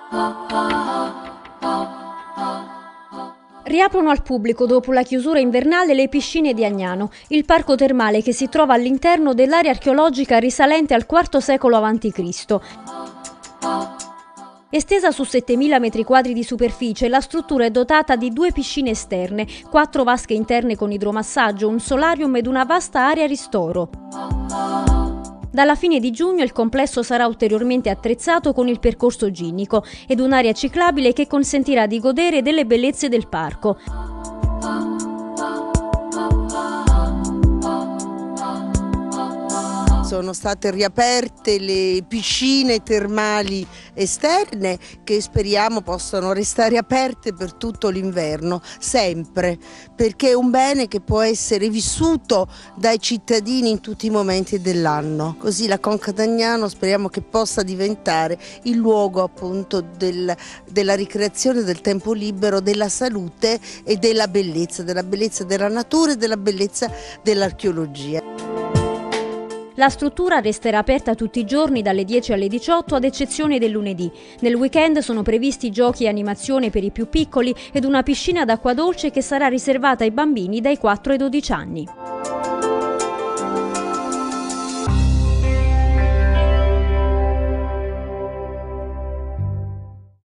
Riaprono al pubblico dopo la chiusura invernale le piscine di Agnano, il parco termale che si trova all'interno dell'area archeologica risalente al IV secolo a.C. Estesa su 7.000 m² di superficie, la struttura è dotata di 2 piscine esterne, 4 vasche interne con idromassaggio, un solarium ed una vasta area ristoro. Dalla fine di giugno il complesso sarà ulteriormente attrezzato con il percorso ginnico ed un'area ciclabile che consentirà di godere delle bellezze del parco. Sono state riaperte le piscine termali esterne che speriamo possano restare aperte per tutto l'inverno, sempre, perché è un bene che può essere vissuto dai cittadini in tutti i momenti dell'anno. Così la Conca d'Agnano speriamo che possa diventare il luogo appunto della ricreazione, del tempo libero, della salute e della bellezza della natura e della bellezza dell'archeologia. La struttura resterà aperta tutti i giorni dalle 10 alle 18 ad eccezione del lunedì. Nel weekend sono previsti giochi e animazione per i più piccoli ed una piscina d'acqua dolce che sarà riservata ai bambini dai 4 ai 12 anni.